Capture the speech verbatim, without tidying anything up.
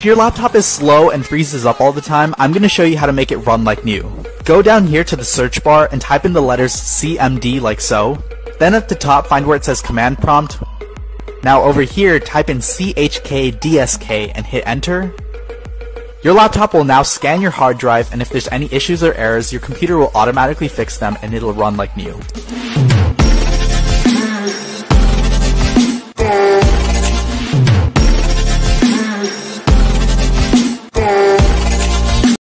If your laptop is slow and freezes up all the time, I'm going to show you how to make it run like new. Go down here to the search bar and type in the letters C M D like so. Then at the top, find where it says command prompt. Now over here, type in C H K D S K and hit enter. Your laptop will now scan your hard drive, and if there's any issues or errors, your computer will automatically fix them and it'll run like new.